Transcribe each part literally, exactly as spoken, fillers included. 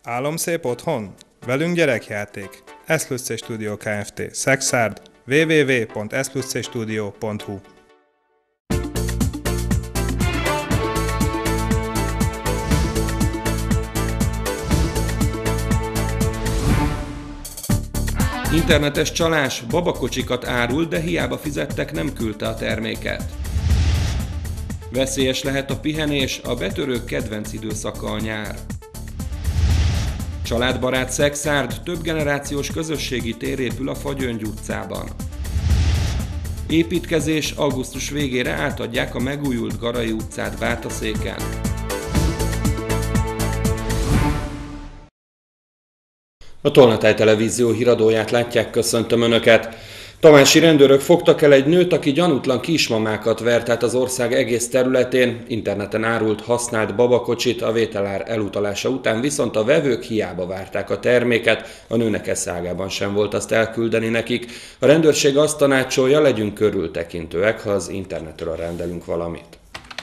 Álomszép otthon? Velünk gyerekjáték. Eszlussé Studio Kft. Szexárd. double-u double-u double-u pont eszlusszestudio pont hu Internetes csalás, babakocsikat árul, de hiába fizettek, nem küldte a terméket. Veszélyes lehet a pihenés, a betörők kedvenc időszaka a nyár. Családbarát Szexárd, több generációs közösségi tér épül a Fagyöngy utcában. Építkezés, augusztus végére átadják a megújult Garai utcát Vártaszéken. A Tolnatáj Televízió híradóját látják, köszöntöm Önöket! Tamási rendőrök fogtak el egy nőt, aki gyanútlan kismamákat vert át az ország egész területén, interneten árult használt babakocsit, a vételár elutalása után viszont a vevők hiába várták a terméket, a nőnek eszágában sem volt azt elküldeni nekik. A rendőrség azt tanácsolja, legyünk körültekintőek, ha az internetről rendelünk valamit.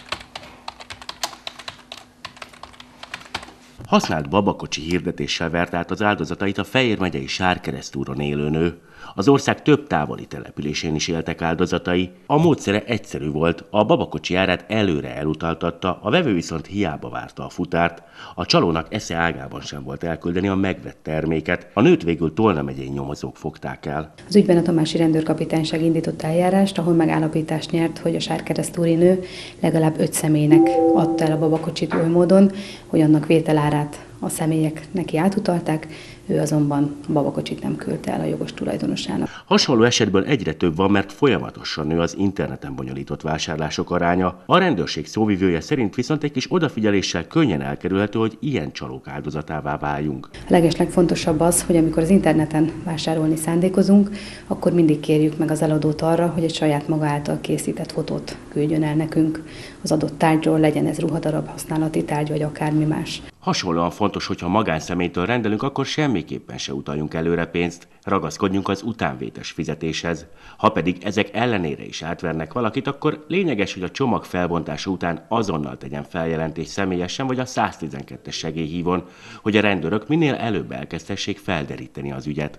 Használt babakocsi hirdetéssel vert át az áldozatait a Fejér megyei Sárkeresztúron élő nő. Az ország több távoli településén is éltek áldozatai. A módszere egyszerű volt, a babakocsi árát előre elutaltatta, a vevő viszont hiába várta a futárt. A csalónak esze ágában sem volt elküldeni a megvett terméket. A nőt végül Tolna megyei nyomozók fogták el. Az ügyben a tamási rendőrkapitányság indított eljárást, ahol megállapítást nyert, hogy a sárkeresztúri nő legalább öt személynek adta el a babakocsit oly módon, hogy annak vételárát a személyek neki átutalták, ő azonban a babakocsit nem küldte el a jogos tulajdonosának. Hasonló esetből egyre több van, mert folyamatosan nő az interneten bonyolított vásárlások aránya. A rendőrség szóvivője szerint viszont egy kis odafigyeléssel könnyen elkerülhető, hogy ilyen csalók áldozatává váljunk. A legeslegfontosabb az, hogy amikor az interneten vásárolni szándékozunk, akkor mindig kérjük meg az eladót arra, hogy egy saját maga által készített fotót küldjön el nekünk az adott tárgyról, legyen ez ruhadarab, használati tárgy vagy akármi más. Hasonlóan fontos, hogy ha magánszemélytől rendelünk, akkor semmiképpen se utaljunk előre pénzt, ragaszkodjunk az utánvétes fizetéshez. Ha pedig ezek ellenére is átvernek valakit, akkor lényeges, hogy a csomag felbontása után azonnal tegyen feljelentést személyesen vagy a száztizenkettes segélyhívón, hogy a rendőrök minél előbb elkezdhessék felderíteni az ügyet.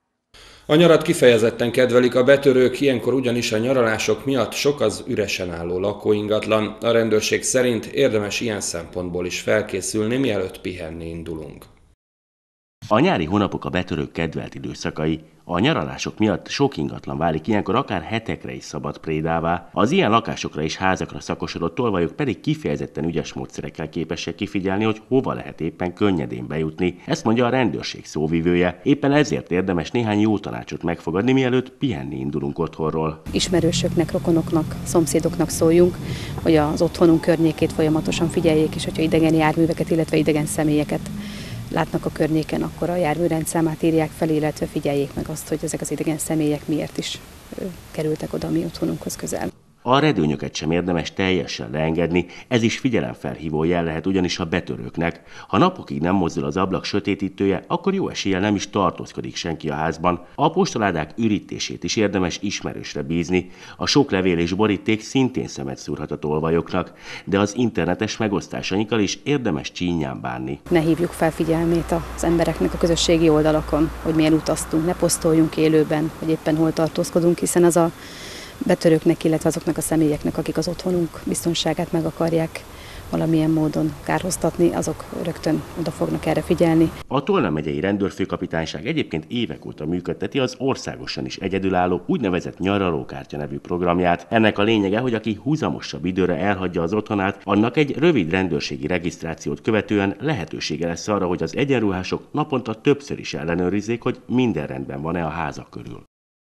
A nyarat kifejezetten kedvelik a betörők, ilyenkor ugyanis a nyaralások miatt sok az üresen álló lakóingatlan. A rendőrség szerint érdemes ilyen szempontból is felkészülni, mielőtt pihenni indulunk. A nyári hónapok a betörők kedvelt időszakai. A nyaralások miatt sok ingatlan válik ilyenkor akár hetekre is szabad prédává. Az ilyen lakásokra és házakra szakosodott tolvajok pedig kifejezetten ügyes módszerekkel képesek kifigyelni, hogy hova lehet éppen könnyedén bejutni. Ezt mondja a rendőrség szóvivője. Éppen ezért érdemes néhány jó tanácsot megfogadni, mielőtt pihenni indulunk otthonról. Ismerősöknek, rokonoknak, szomszédoknak szóljunk, hogy az otthonunk környékét folyamatosan figyeljék, és hogyha idegen járműveket, illetve idegen személyeket látnak a környéken, akkor a járműrendszámát írják fel, illetve figyeljék meg azt, hogy ezek az idegen személyek miért is kerültek oda a mi otthonunkhoz közel. A redőnyöket sem érdemes teljesen leengedni, ez is figyelemfelhívó jel lehet ugyanis a betörőknek. Ha napokig nem mozdul az ablak sötétítője, akkor jó eséllyel nem is tartózkodik senki a házban. A postaládák ürítését is érdemes ismerősre bízni. A sok levél és boríték szintén szemet szúrhat a tolvajoknak, de az internetes megosztásainkkal is érdemes csínyán bánni. Ne hívjuk fel figyelmét az embereknek a közösségi oldalakon, hogy milyen utaztunk, ne posztoljunk élőben, hogy éppen hol tartózkodunk, hiszen az a betörőknek, illetve azoknak a személyeknek, akik az otthonunk biztonságát meg akarják valamilyen módon kárhoztatni, azok rögtön oda fognak erre figyelni. A Tolna megyei rendőrfőkapitányság egyébként évek óta működteti az országosan is egyedülálló úgynevezett nyaralókártya nevű programját. Ennek a lényege, hogy aki húzamosabb időre elhagyja az otthonát, annak egy rövid rendőrségi regisztrációt követően lehetősége lesz arra, hogy az egyenruhások naponta többször is ellenőrizzék, hogy minden rendben van-e a házak körül.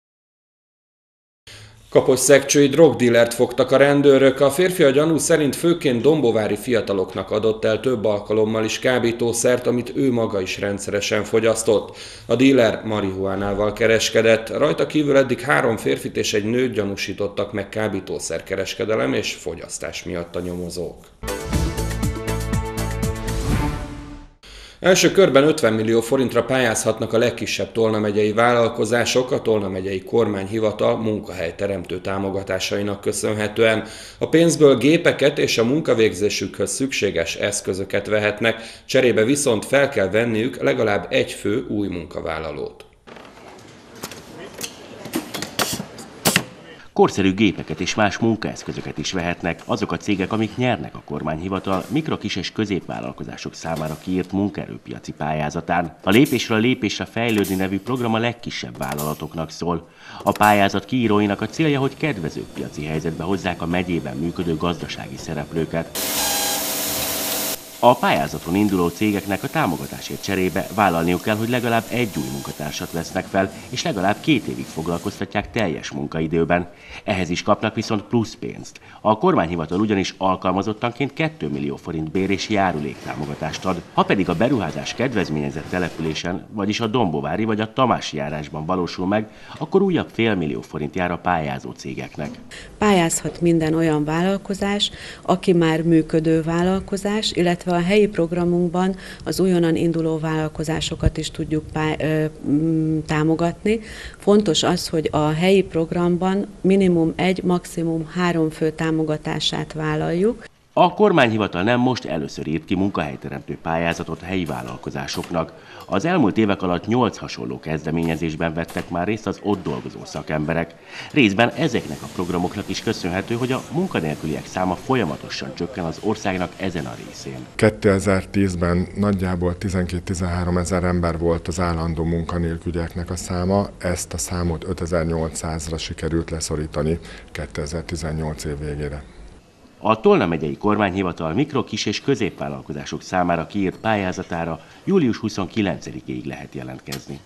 Kaposszegcsői drogdílert fogtak a rendőrök. A férfi a gyanú szerint főként dombovári fiataloknak adott el több alkalommal is kábítószert, amit ő maga is rendszeresen fogyasztott. A díler marihuánával kereskedett. Rajta kívül eddig három férfit és egy nőt gyanúsítottak meg kábítószerkereskedelem és fogyasztás miatt a nyomozók. Első körben ötven millió forintra pályázhatnak a legkisebb Tolna megyei vállalkozások a Tolna megyei kormányhivatal munkahelyteremtő támogatásainak köszönhetően. A pénzből gépeket és a munkavégzésükhöz szükséges eszközöket vehetnek, cserébe viszont fel kell venniük legalább egy fő új munkavállalót. Korszerű gépeket és más munkaeszközöket is vehetnek azok a cégek, amik nyernek a kormányhivatal mikro-, kis- és középvállalkozások számára kiírt munkaerőpiaci pályázatán. A Lépésről lépésre fejlődni nevű program a legkisebb vállalatoknak szól. A pályázat kiíróinak a célja, hogy kedvező piaci helyzetbe hozzák a megyében működő gazdasági szereplőket. A pályázaton induló cégeknek a támogatásért cserébe vállalniuk kell, hogy legalább egy új munkatársat vesznek fel, és legalább két évig foglalkoztatják teljes munkaidőben. Ehhez is kapnak viszont plusz pénzt. A kormányhivatal ugyanis alkalmazottanként két millió forint bér és járulék támogatást ad. Ha pedig a beruházás kedvezményezett településen, vagyis a Dombovári vagy a Tamási járásban valósul meg, akkor újabb félmillió forint jár a pályázó cégeknek. Pályázhat minden olyan vállalkozás, aki már működő vállalkozás, illetve a helyi programunkban az újonnan induló vállalkozásokat is tudjuk pály- ö, támogatni. Fontos az, hogy a helyi programban minimum egy, maximum három fő támogatását vállaljuk. A kormányhivatal nem most először írt ki munkahelyteremtő pályázatot a helyi vállalkozásoknak. Az elmúlt évek alatt nyolc hasonló kezdeményezésben vettek már részt az ott dolgozó szakemberek. Részben ezeknek a programoknak is köszönhető, hogy a munkanélküliek száma folyamatosan csökken az országnak ezen a részén. kétezer-tízben nagyjából tizenkét-tizenhárom ezer ember volt az állandó munkanélkülieknek a száma, ezt a számot ötezer-nyolcszázra sikerült leszorítani kétezer-tizennyolc év végére. A Tolna megyei kormányhivatal mikro-, kis- és középvállalkozások számára kiírt pályázatára július huszonkilencedikéig lehet jelentkezni.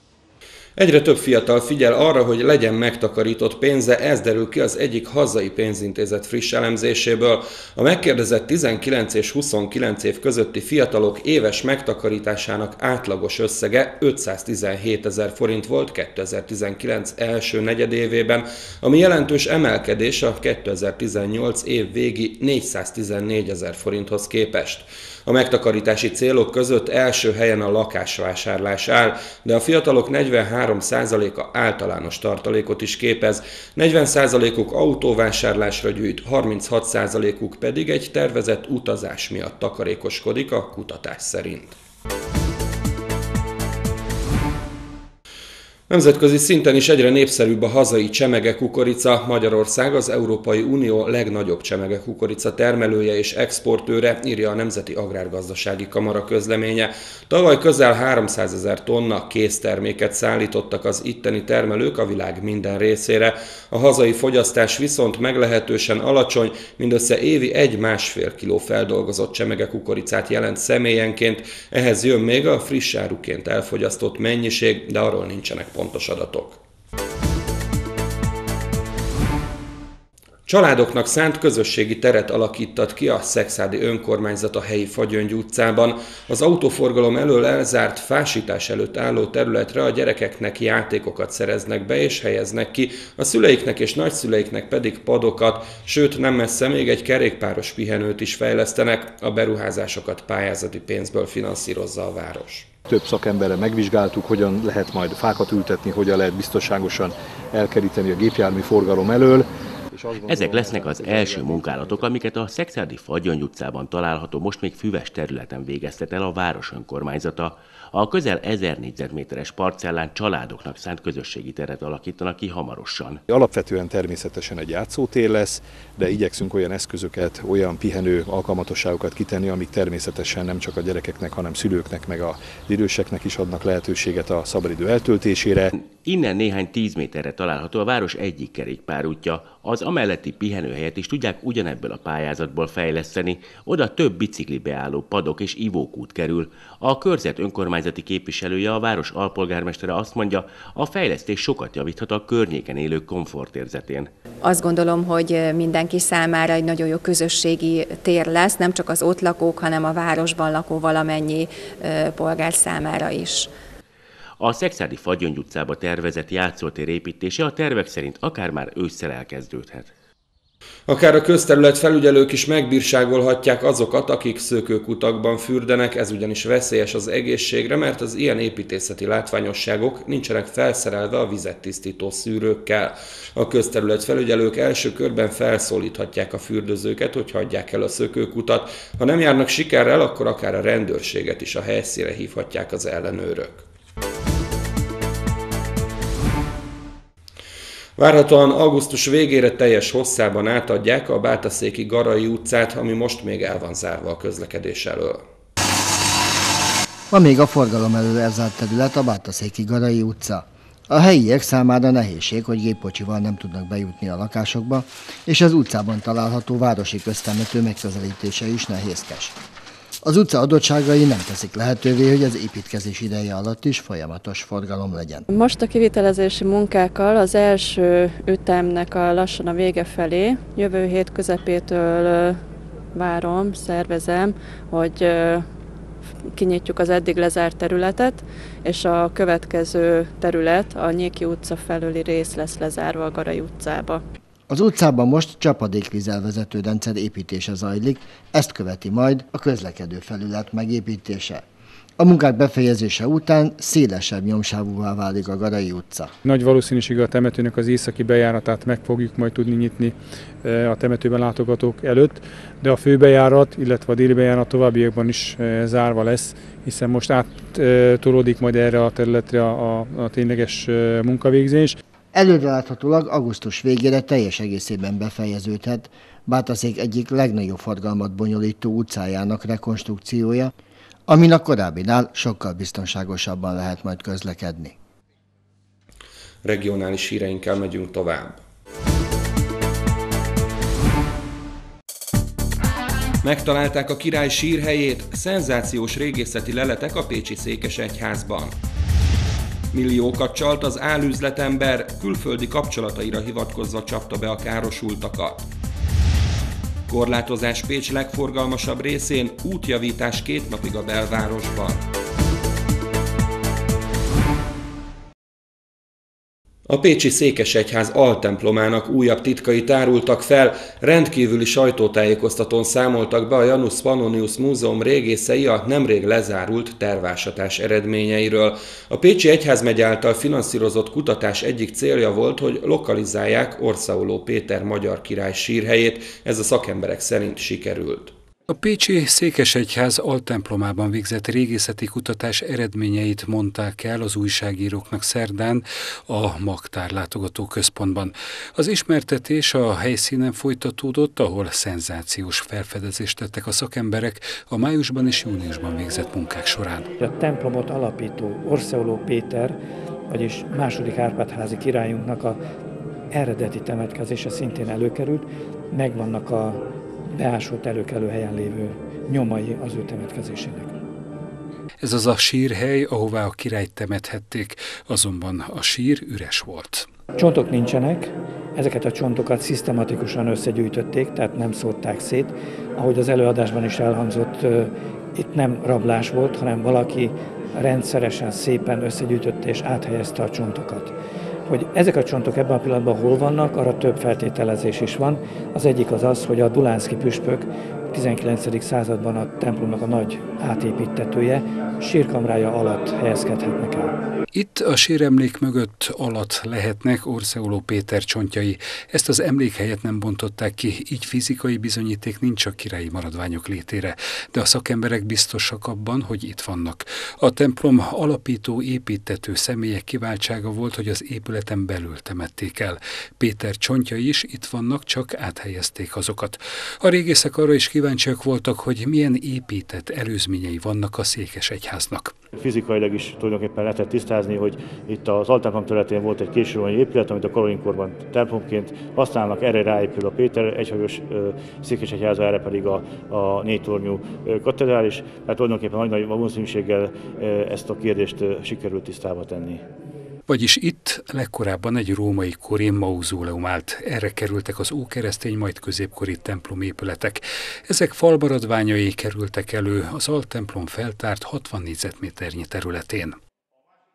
Egyre több fiatal figyel arra, hogy legyen megtakarított pénze, ez derül ki az egyik hazai pénzintézet friss elemzéséből. A megkérdezett tizenkilenc és huszonkilenc év közötti fiatalok éves megtakarításának átlagos összege ötszáztizenhét ezer forint volt kétezer-tizenkilenc első negyedévében, ami jelentős emelkedés a kétezer-tizennyolc év végi négyszáztizennégy ezer forinthoz képest. A megtakarítási célok között első helyen a lakásvásárlás áll, de a fiatalok negyvenhárom százaléka általános tartalékot is képez, negyven százalékuk autóvásárlásra gyűjt, harminchat százalékuk pedig egy tervezett utazás miatt takarékoskodik a kutatás szerint. Nemzetközi szinten is egyre népszerűbb a hazai csemegekukorica. Magyarország az Európai Unió legnagyobb csemegekukorica termelője és exportőre, írja a Nemzeti Agrárgazdasági Kamara közleménye. Tavaly közel háromszázezer tonna készterméket szállítottak az itteni termelők a világ minden részére. A hazai fogyasztás viszont meglehetősen alacsony, mindössze évi egy-másfél kiló feldolgozott csemegekukoricát jelent személyenként, ehhez jön még a friss áruként elfogyasztott mennyiség, de arról nincsenek pontos adatok. Családoknak szánt közösségi teret alakítat ki a Szekszárdi önkormányzat a helyi Fagyöngy utcában. Az autóforgalom elől elzárt, fásítás előtt álló területre a gyerekeknek játékokat szereznek be és helyeznek ki, a szüleiknek és nagyszüleiknek pedig padokat, sőt nem messze még egy kerékpáros pihenőt is fejlesztenek, a beruházásokat pályázati pénzből finanszírozza a város. Több szakemberrel megvizsgáltuk, hogyan lehet majd fákat ültetni, hogyan lehet biztonságosan elkeríteni a gépjármű forgalom elől. Ezek lesznek az első munkálatok, amiket a Szekszárdi Fagyöngy utcában található, most még füves területen végeztet el a város önkormányzata. A közel ezer négyzetméteres parcellán családoknak szánt közösségi teret alakítanak ki hamarosan. Alapvetően természetesen egy játszótér lesz, de igyekszünk olyan eszközöket, olyan pihenő alkalmatosságokat kitenni, amik természetesen nem csak a gyerekeknek, hanem szülőknek, meg az időseknek is adnak lehetőséget a szabadidő eltöltésére. Innen néhány tíz méterre található a város egyik kerékpárútja. Az amelletti pihenőhelyet is tudják ugyanebből a pályázatból fejleszteni. Oda több bicikli beálló, padok és ivókút kerül. A körzet önkormányzati képviselője, a város alpolgármestere azt mondja, a fejlesztés sokat javíthat a környéken élők komfortérzetén. Azt gondolom, hogy mindenki számára egy nagyon jó közösségi tér lesz, nem csak az ott lakók, hanem a városban lakó valamennyi polgár számára is. A Szekszárdi Fagyöngy utcába tervezett játszótér építése a tervek szerint akár már ősszel elkezdődhet. Akár a közterület felügyelők is megbírságolhatják azokat, akik szökőkutakban fürdenek, ez ugyanis veszélyes az egészségre, mert az ilyen építészeti látványosságok nincsenek felszerelve a vizet tisztító szűrőkkel. A közterület felügyelők első körben felszólíthatják a fürdőzőket, hogy hagyják el a szökőkutat. Ha nem járnak sikerrel, akkor akár a rendőrséget is a helyszínre hívhatják az ellenőrök. Várhatóan augusztus végére teljes hosszában átadják a Bátaszéki Garai utcát, ami most még el van zárva a közlekedés elől. Ma még a forgalom elől elzárt terület a Bátaszéki Garai utca. A helyiek számára nehézség, hogy gépkocsival nem tudnak bejutni a lakásokba, és az utcában található városi köztemető megközelítése is nehézkes. Az utca adottságai nem teszik lehetővé, hogy az építkezés ideje alatt is folyamatos forgalom legyen. Most a kivitelezési munkákkal az első ütemnek a lassan a vége felé, jövő hét közepétől várom, szervezem, hogy kinyitjuk az eddig lezárt területet, és a következő terület, a Nyéki utca felüli rész lesz lezárva a Garai utcába. Az utcában most csapadékvízelvezető rendszer építése zajlik, ezt követi majd a közlekedő felület megépítése. A munkák befejezése után szélesebb nyomsávúvá válik a Garai utca. Nagy valószínűséggel a temetőnek az északi bejáratát meg fogjuk majd tudni nyitni a temetőben látogatók előtt, de a főbejárat, illetve a déli bejárat továbbiakban is zárva lesz, hiszen most áttolódik majd erre a területre a, a, a tényleges munkavégzés. Előreláthatólag augusztus végére teljes egészében befejeződhet Bátaszék egyik legnagyobb forgalmat bonyolító utcájának rekonstrukciója, amin a korábbinál sokkal biztonságosabban lehet majd közlekedni. Regionális híreinkkel megyünk tovább. Megtalálták a király sírhelyét, szenzációs régészeti leletek a pécsi székesegyházban. Milliókat csalt az álüzletember, külföldi kapcsolataira hivatkozva csapta be a károsultakat. Korlátozás Pécs legforgalmasabb részén, útjavítás két napig a belvárosban. A pécsi székesegyház altemplomának újabb titkai tárultak fel, rendkívüli sajtótájékoztatón számoltak be a Janus Pannonius Múzeum régészei a nemrég lezárult tervásatás eredményeiről. A pécsi egyházmegye által finanszírozott kutatás egyik célja volt, hogy lokalizálják Orsaoló Péter magyar király sírhelyét, ez a szakemberek szerint sikerült. A pécsi székesegyház altemplomában végzett régészeti kutatás eredményeit mondták el az újságíróknak szerdán a Magtár látogató központban. Az ismertetés a helyszínen folytatódott, ahol szenzációs felfedezést tettek a szakemberek a májusban és júniusban végzett munkák során. A templomot alapító Orsaoló Péter, vagyis második Árpád-házi királyunknak a eredeti temetkezése szintén előkerült, megvannak a beásott előkelő helyen lévő nyomai az ő temetkezésének. Ez az a sírhely, ahová a királyt temethették, azonban a sír üres volt. Csontok nincsenek, ezeket a csontokat szisztematikusan összegyűjtötték, tehát nem szórták szét. Ahogy az előadásban is elhangzott, itt nem rablás volt, hanem valaki rendszeresen, szépen összegyűjtötte és áthelyezte a csontokat. Hogy ezek a csontok ebben a pillanatban hol vannak, arra több feltételezés is van. Az egyik az az, hogy a Dulánszky püspök tizenkilencedik században a templomnak a nagy átépítetője sírkamrája alatt helyezkedhetnek el. Itt a síremlék mögött alatt lehetnek Orsaoló Péter csontjai. Ezt az emlékhelyet nem bontották ki, így fizikai bizonyíték nincs a királyi maradványok létére, de a szakemberek biztosak abban, hogy itt vannak. A templom alapító építető személyek kiváltsága volt, hogy az épületen belül temették el. Péter csontjai is itt vannak, csak áthelyezték azokat. A régészek arra is kíváncsiak voltak, hogy milyen épített előzményei vannak a székesegyháznak. Fizikailag is tulajdonképpen lehetett tisztázni, hogy itt az altemplom területén volt egy későrómai épület, amit a karolinkorban templomként használnak, erre ráépül a Péter egyhajós székesegyháza, erre pedig a, a négytornyú katedrális. Tehát tulajdonképpen nagy-nagy valószínűséggel ezt a kérdést sikerült tisztába tenni. Vagyis itt legkorábban egy római kori mauzóleum állt. Erre kerültek az ókeresztény, majd középkori templomépületek. Ezek falmaradványai kerültek elő az altemplom feltárt hatvan négyzetméternyi területén.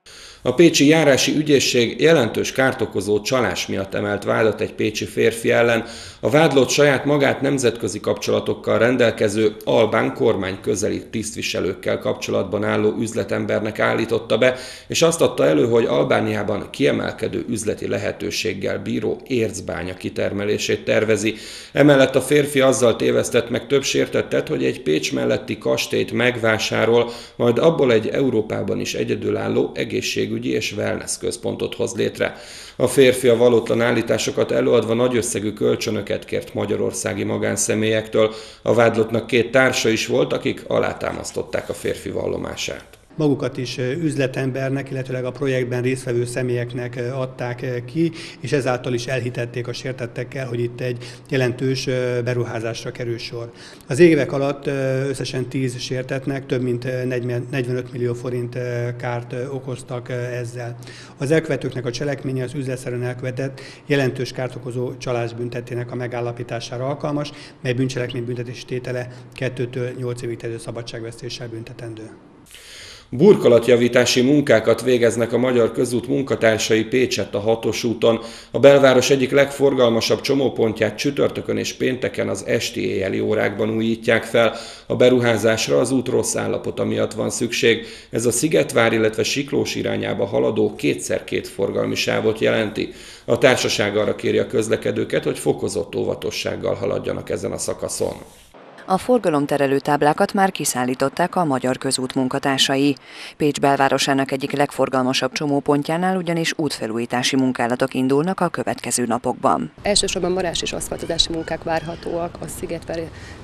A pécsi járási ügyészség jelentős kárt okozó csalás miatt emelt vádat egy pécsi férfi ellen. A vádlott saját magát nemzetközi kapcsolatokkal rendelkező albán kormány közeli tisztviselőkkel kapcsolatban álló üzletembernek állította be, és azt adta elő, hogy Albániában kiemelkedő üzleti lehetőséggel bíró ércbánya kitermelését tervezi. Emellett a férfi azzal tévesztett meg több sértettet, hogy egy Pécs melletti kastélyt megvásárol, majd abból egy Európában is egyedülálló egészség ügyi és wellness központot hoz létre. A férfi a valótlan állításokat előadva nagy összegű kölcsönöket kért magyarországi magánszemélyektől. A vádlottnak két társa is volt, akik alátámasztották a férfi vallomását. Magukat is üzletembernek, illetőleg a projektben résztvevő személyeknek adták ki, és ezáltal is elhitették a sértettekkel, hogy itt egy jelentős beruházásra kerül sor. Az évek alatt összesen tíz sértettnek több mint negyvenöt millió forint kárt okoztak ezzel. Az elkövetőknek a cselekménye az üzletszerűen elkövetett jelentős kárt okozó csalás büntetének a megállapítására alkalmas, mely bűncselekmény büntetési tétele kettőtől nyolc évig terjedő szabadságvesztéssel büntetendő. Burkolatjavítási munkákat végeznek a Magyar Közút munkatársai Pécsett a hatos úton. A belváros egyik legforgalmasabb csomópontját csütörtökön és pénteken az esti éjjeli órákban újítják fel. A beruházásra az út rossz állapota miatt van szükség. Ez a Szigetvár, illetve Siklós irányába haladó kétszer két forgalmi sávot jelenti. A társaság arra kéri a közlekedőket, hogy fokozott óvatossággal haladjanak ezen a szakaszon. A forgalomterelő táblákat már kiszállították a Magyar Közút munkatársai. Pécs belvárosának egyik legforgalmasabb csomópontjánál ugyanis útfelújítási munkálatok indulnak a következő napokban. Elsősorban marás és aszfaltozási munkák várhatóak a Szigetvár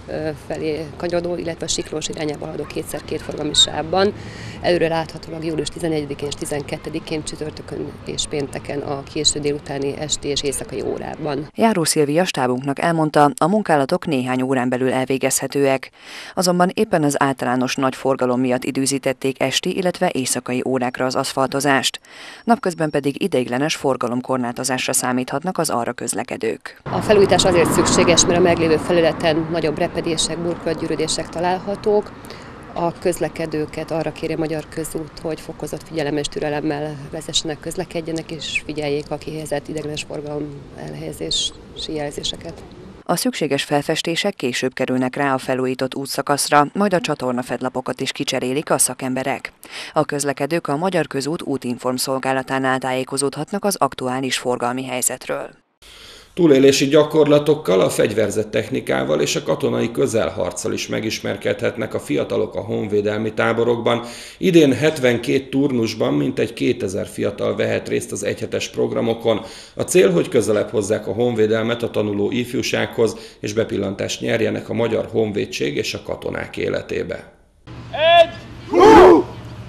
felé kanyarodó, illetve a Siklós irányába haladó kétszer két forgalmi sávban. Előre láthatólag július tizenegyedikén és tizenkettedikén csütörtökön és pénteken a késő délutáni, esti és éjszakai órában. Járó Szilvia stábunknak elmondta, a munkálatok néhány órán belül elvégezhetőek. Azonban éppen az általános nagy forgalom miatt időzítették esti, illetve éjszakai órákra az aszfaltozást. Napközben pedig ideiglenes forgalomkorlátozásra számíthatnak az arra közlekedők. A felújítás azért szükséges, mert a meglévő felületen nagyobb repedések, burkolatgyűrűdések találhatók. A közlekedőket arra kéri a Magyar Közút, hogy fokozott figyelemmel és türelemmel vezessenek, közlekedjenek és figyeljék a kihelyezett ideiglenes forgalom elhelyezési jelzéseket. A szükséges felfestések később kerülnek rá a felújított útszakaszra, majd a csatornafedlapokat is kicserélik a szakemberek. A közlekedők a Magyar Közút útinform szolgálatánál tájékozódhatnak az aktuális forgalmi helyzetről. Túlélési gyakorlatokkal, a fegyverzett technikával és a katonai közelharccal is megismerkedhetnek a fiatalok a honvédelmi táborokban. Idén hetvenkét turnusban mintegy kétezer fiatal vehet részt az egyhetes programokon. A cél, hogy közelebb hozzák a honvédelmet a tanuló ifjúsághoz, és bepillantást nyerjenek a Magyar Honvédség és a katonák életébe. Egy! Hú!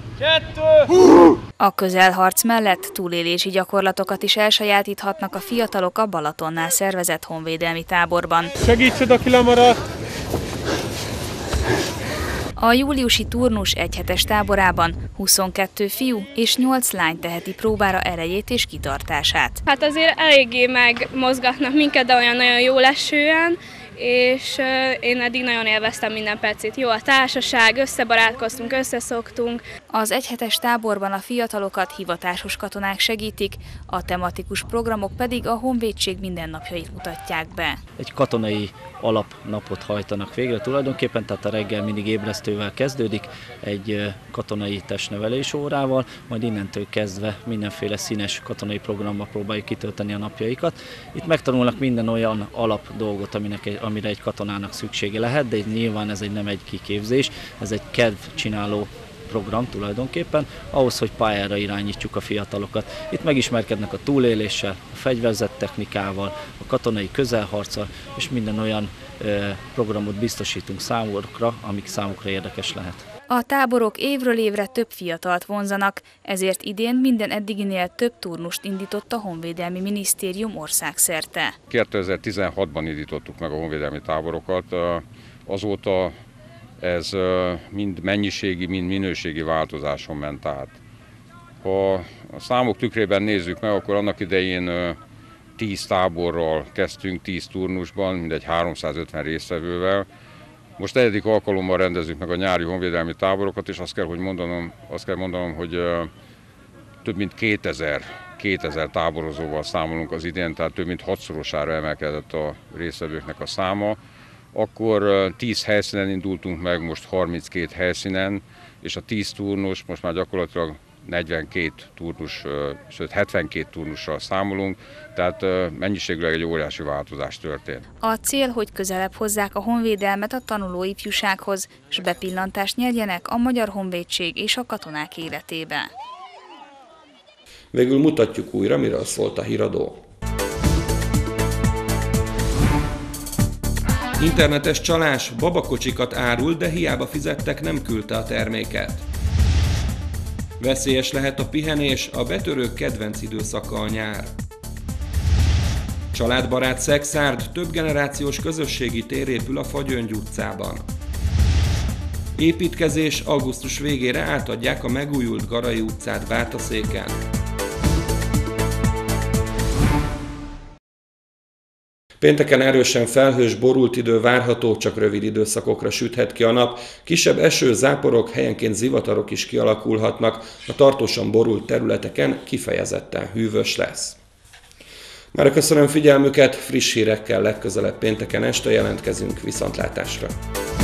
Kettő! Hú! A közelharc mellett túlélési gyakorlatokat is elsajátíthatnak a fiatalok a Balatonnál szervezett honvédelmi táborban. Segítsed, aki lemaradt! A júliusi turnus egyhetes táborában huszonkettő fiú és nyolc lány teheti próbára erejét és kitartását. Hát azért eléggé megmozgatnak minket, de olyan nagyon jó lesően, és én eddig nagyon élveztem minden percét. Jó a társaság, összebarátkoztunk, összeszoktunk. Az egyhetes táborban a fiatalokat hivatásos katonák segítik, a tematikus programok pedig a honvédség mindennapjait mutatják be. Egy katonai alapnapot hajtanak végre tulajdonképpen, tehát a reggel mindig ébresztővel kezdődik, egy katonai testnevelés órával, majd innentől kezdve mindenféle színes katonai programba próbáljuk kitölteni a napjaikat. Itt megtanulnak minden olyan alap dolgot, aminek egy, amire egy katonának szüksége lehet, de nyilván ez egy nem egy kiképzés, ez egy kedvcsináló program tulajdonképpen, ahhoz, hogy pályára irányítsuk a fiatalokat. Itt megismerkednek a túléléssel, a fegyverzett technikával, a katonai közelharccal, és minden olyan ö, programot biztosítunk számukra, amik számukra érdekes lehet. A táborok évről évre több fiatalt vonzanak, ezért idén minden eddiginél több turnust indított a Honvédelmi Minisztérium országszerte. kétezer-tizenhatban indítottuk meg a honvédelmi táborokat, azóta ez mind mennyiségi, mind minőségi változáson ment át. Ha a számok tükrében nézzük meg, akkor annak idején tíz táborral kezdtünk, tíz turnusban, mindegy háromszázötven résztvevővel. Most negyedik alkalommal rendezzük meg a nyári honvédelmi táborokat, és azt kell, hogy mondanom, azt kell mondanom, hogy több mint kétezer, kétezer táborozóval számolunk az idén, tehát több mint hatszorosára emelkedett a résztvevőknek a száma. Akkor tíz helyszínen indultunk meg, most harminckét helyszínen, és a tíz turnus most már gyakorlatilag negyvenkét turnus, sőt hetvenkét turnussal számolunk, tehát mennyiségileg egy óriási változás történt. A cél, hogy közelebb hozzák a honvédelmet a tanuló ifjúsághoz, és bepillantást nyerjenek a Magyar Honvédség és a katonák életébe. Végül mutatjuk újra, miről szólt a híradó. Internetes csalás, babakocsikat árul, de hiába fizettek, nem küldte a terméket. Veszélyes lehet a pihenés, a betörők kedvenc időszaka a nyár. Családbarát Szexárd, több generációs közösségi tér épül a Fagyöngy utcában. Építkezés, augusztus végére átadják a megújult Garai utcát Vártaszéken. Pénteken erősen felhős, borult idő várható, csak rövid időszakokra süthet ki a nap. Kisebb eső, záporok, helyenként zivatarok is kialakulhatnak, a tartósan borult területeken kifejezetten hűvös lesz. Már köszönöm figyelmüket, friss hírekkel legközelebb pénteken este jelentkezünk, viszontlátásra!